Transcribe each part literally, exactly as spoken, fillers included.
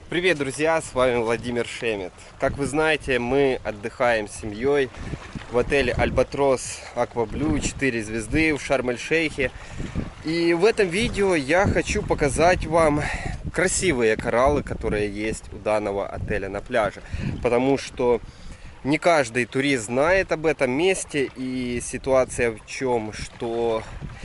Привет, друзья! С вами Владимир Шемет. Как вы знаете, мы отдыхаем с семьей в отеле Альбатрос Акваблю четыре звезды в Шарм-эль-Шейхе. И в этом видео я хочу показать вам красивые кораллы, которые есть у данного отеля на пляже. Потому что не каждый турист знает об этом месте. И ситуация в чем, что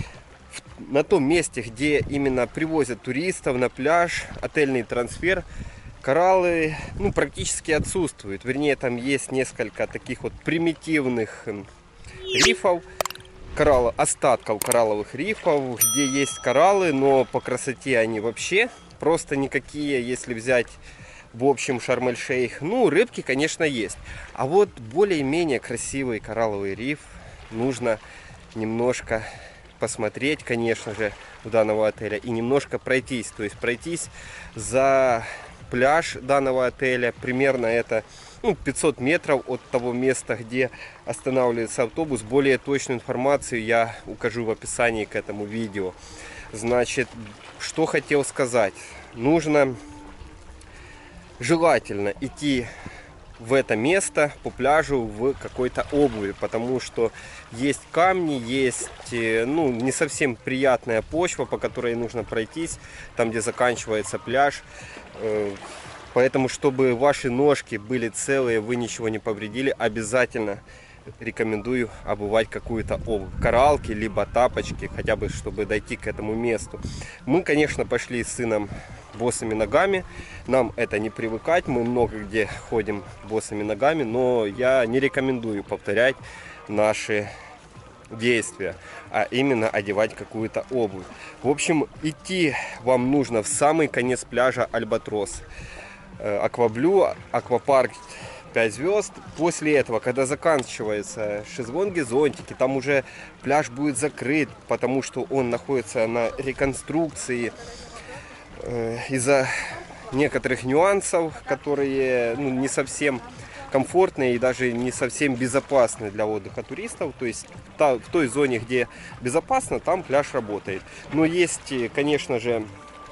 на том месте, где именно привозят туристов на пляж, отельный трансфер, кораллы ну, практически отсутствуют. Вернее, там есть несколько таких вот примитивных рифов, коралл, остатков коралловых рифов, где есть кораллы, но по красоте они вообще просто никакие, если взять в общем Шарм-эль-Шейх. Ну, рыбки, конечно, есть. А вот более-менее красивый коралловый риф нужно немножко посмотреть, конечно же, у данного отеля и немножко пройтись. То есть пройтись за пляж данного отеля. Примерно это ну, пятьсот метров от того места, где останавливается автобус. Более точную информацию я укажу в описании к этому видео. Значит, что хотел сказать. Нужно желательно идти в это место по пляжу в какой-то обуви, потому что есть камни, есть ну, не совсем приятная почва, по которой нужно пройтись, там где заканчивается пляж. Поэтому, чтобы ваши ножки были целые, вы ничего не повредили, обязательно рекомендую обувать какую-то обувь, кораллки, либо тапочки, хотя бы чтобы дойти к этому месту. Мы, конечно, пошли с сыном босыми ногами, нам это не привыкать, мы много где ходим босыми ногами, но я не рекомендую повторять наши действия, а именно одевать какую-то обувь. В общем, идти вам нужно в самый конец пляжа Альбатрос Акваблю, аквапарк пять звезд. После этого, когда заканчиваются шезлонги, зонтики, там уже пляж будет закрыт, потому что он находится на реконструкции э, из-за некоторых нюансов, которые ну, не совсем комфортные и даже не совсем безопасны для отдыха туристов. То есть та, в той зоне, где безопасно, там пляж работает. Но есть, конечно же,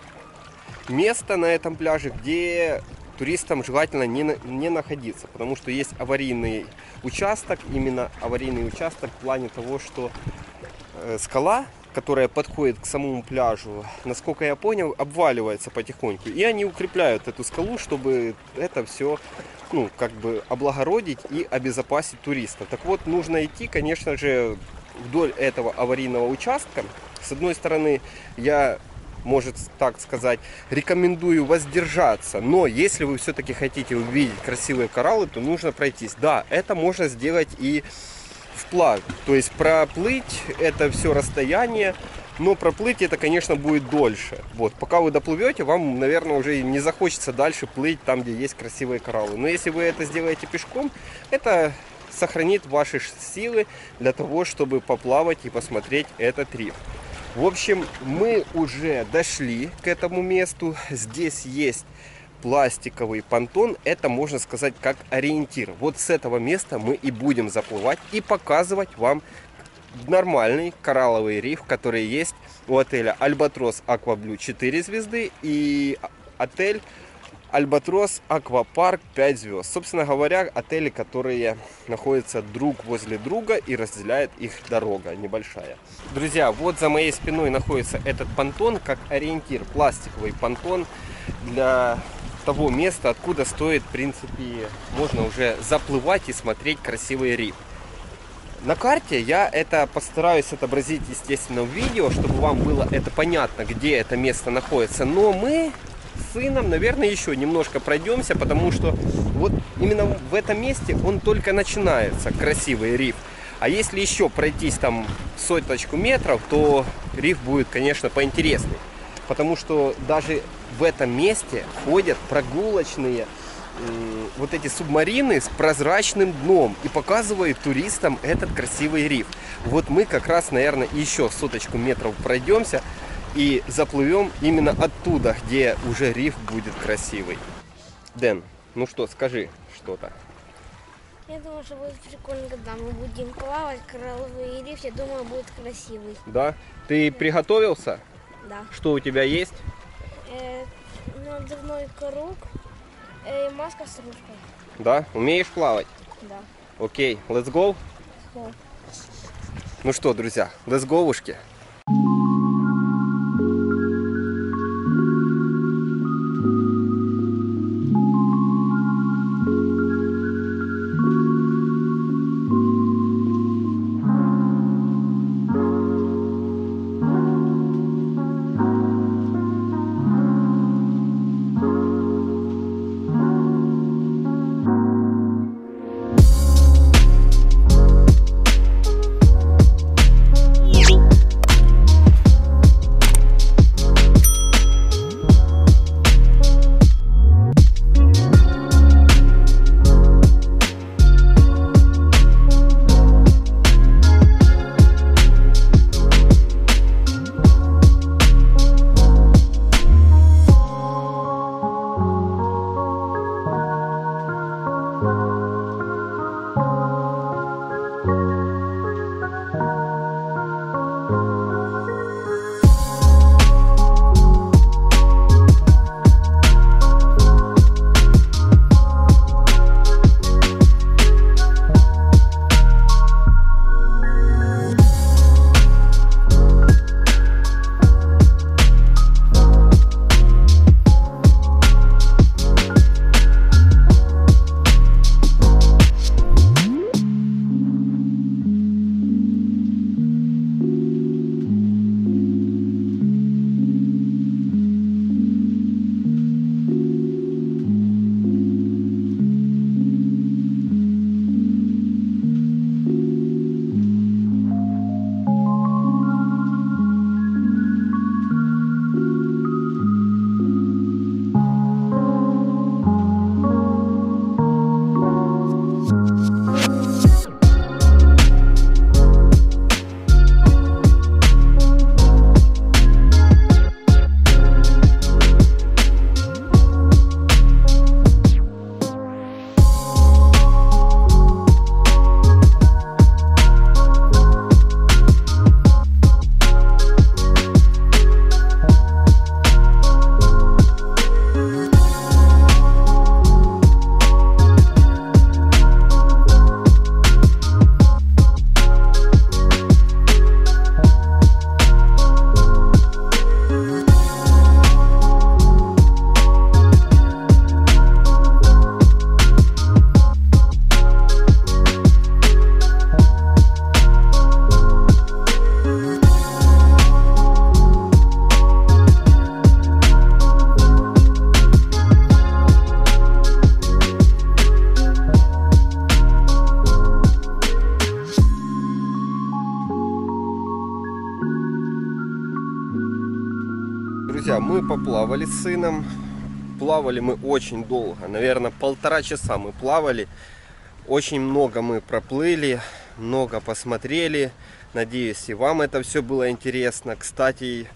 место на этом пляже, где туристам желательно не, не находиться, потому что есть аварийный участок, именно аварийный участок в плане того, что э, скала, которая подходит к самому пляжу, насколько я понял, обваливается потихоньку, и они укрепляют эту скалу, чтобы это все ну, как бы облагородить и обезопасить туристов. Так вот, нужно идти, конечно же, вдоль этого аварийного участка. С одной стороны, я может так сказать, рекомендую воздержаться, но если вы все-таки хотите увидеть красивые кораллы, то нужно пройтись. Да, это можно сделать и вплавь, то есть проплыть это все расстояние, но проплыть это, конечно, будет дольше. Вот, пока вы доплывете, вам, наверное, уже не захочется дальше плыть там, где есть красивые кораллы. Но если вы это сделаете пешком, это сохранит ваши силы для того, чтобы поплавать и посмотреть этот риф. В общем, мы уже дошли к этому месту. Здесь есть пластиковый понтон. Это, можно сказать, как ориентир. Вот с этого места мы и будем заплывать и показывать вам нормальный коралловый риф, который есть у отеля Альбатрос Акваблю четыре звезды и отель Альбатрос Аквапарк пять звезд. Собственно говоря, отели, которые находятся друг возле друга и разделяет их дорога небольшая. Друзья, вот за моей спиной находится этот понтон, как ориентир, пластиковый понтон для того места, откуда стоит, в принципе, можно уже заплывать и смотреть красивый риф. На карте я это постараюсь отобразить, естественно, в видео, чтобы вам было это понятно, где это место находится. Но мы с сыном, наверное, еще немножко пройдемся, потому что вот именно в этом месте он только начинается, красивый риф. А если еще пройтись там соточку метров, то риф будет, конечно, поинтересней. Потому что даже в этом месте ходят прогулочные вот эти субмарины с прозрачным дном и показывают туристам этот красивый риф. Вот мы как раз, наверное, еще соточку метров пройдемся и заплывем именно оттуда, где уже риф будет красивый. Дэн, ну что, скажи что-то. Я думаю, что будет прикольно, когда мы будем плавать, коралловый риф, я думаю, будет красивый. Да? Ты приготовился? Да. Что у тебя есть? Э, надувной круг и маска с ручкой. Да? Умеешь плавать? Да. Окей, let's go. Go. Ну что, друзья, let's go-ушки. Друзья, мы поплавали с сыном. Плавали мы очень долго, наверное, полтора часа мы плавали. Очень много мы проплыли, много посмотрели. Надеюсь, и вам это все было интересно. Кстати,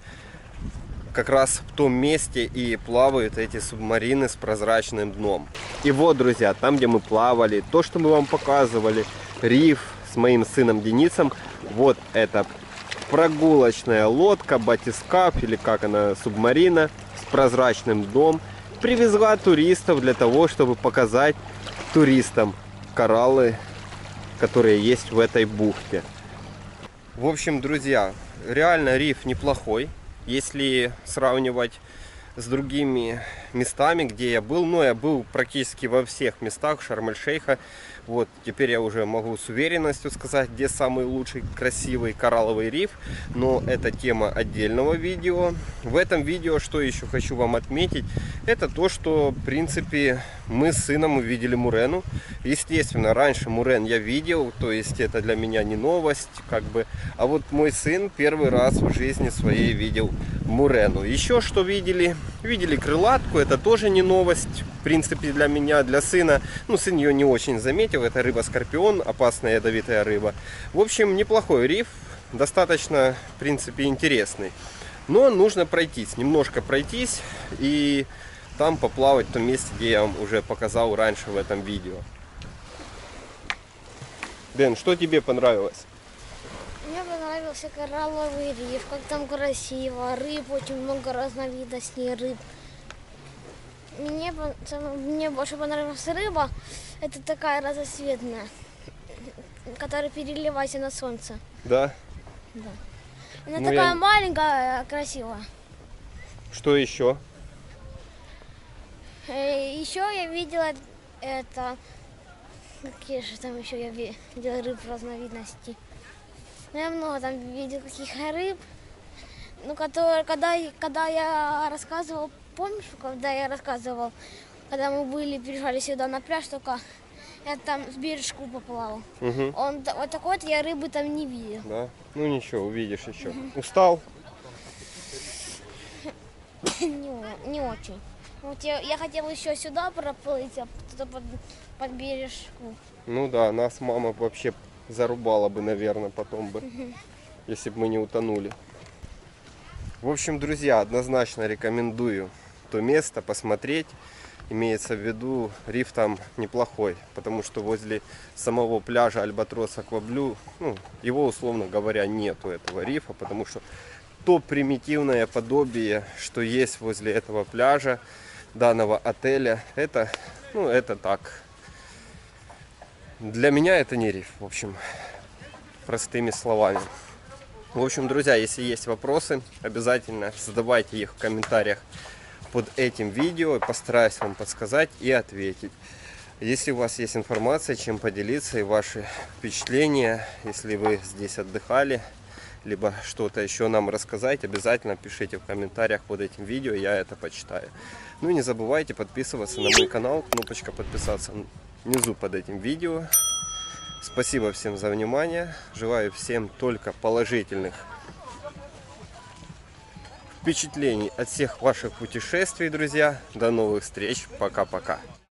как раз в том месте и плавают эти субмарины с прозрачным дном. И вот, друзья, там, где мы плавали, то, что мы вам показывали, риф с моим сыном Денисом, вот это прогулочная лодка, батискаф, или как она, субмарина с прозрачным дном, привезла туристов для того, чтобы показать туристам кораллы, которые есть в этой бухте. В общем, друзья, реально риф неплохой, если сравнивать с другими местами, где я был. Но я был практически во всех местах Шарм-эль-Шейха. Вот, теперь я уже могу с уверенностью сказать, где самый лучший красивый коралловый риф. Но это тема отдельного видео. В этом видео, что еще хочу вам отметить, это то, что, в принципе, мы с сыном увидели мурену. Естественно, раньше мурен я видел, то есть это для меня не новость, как бы. А вот мой сын первый раз в жизни своей видел мурену. Еще что видели? Видели крылатку, это тоже не новость, в принципе, для меня, для сына. Ну, сын ее не очень заметил, это рыба-скорпион, опасная ядовитая рыба. В общем, неплохой риф, достаточно, в принципе, интересный. Но нужно пройтись, немножко пройтись и там поплавать в том месте, где я вам уже показал раньше в этом видео. Дэн, что тебе понравилось? Мне понравился коралловый риф, как там красиво, рыб, очень много разновидностей рыб. Мне, пон- самое- мне больше понравилась рыба. Это такая разноцветная, которая переливается на солнце. Да? Она Ну, такая я- маленькая, красивая. Что еще? Еще я видела это... Какие же там еще я ви- видела рыб разновидностей? Ну, я много там видела каких рыб. Ну, которые, когда, когда я рассказывал, помнишь, когда я рассказывал, когда мы были, приезжали сюда на пляж, только я там с бережку поплавал. Угу. Он, т- вот такой вот я рыбы там не видел. Да? Ну ничего, увидишь еще. Устал? не, о- не очень. Вот я, я хотела еще сюда проплыть, а туда под, под бережку. Ну да, нас мама вообще зарубала бы, наверное, потом бы, если бы мы не утонули. В общем, друзья, однозначно рекомендую то место посмотреть. Имеется в виду, риф там неплохой, потому что возле самого пляжа Альбатрос Акваблю, ну, его, условно говоря, нету этого рифа, потому что то примитивное подобие, что есть возле этого пляжа, данного отеля, это, ну, это так. Для меня это не риф, в общем, простыми словами. В общем, друзья, если есть вопросы, обязательно задавайте их в комментариях под этим видео. Постараюсь вам подсказать и ответить. Если у вас есть информация, чем поделиться и ваши впечатления, если вы здесь отдыхали, либо что-то еще нам рассказать, обязательно пишите в комментариях под этим видео, я это почитаю. Ну и не забывайте подписываться на мой канал, кнопочка подписаться внизу под этим видео. Спасибо всем за внимание, желаю всем только положительных впечатлений от всех ваших путешествий, друзья. До новых встреч, пока-пока.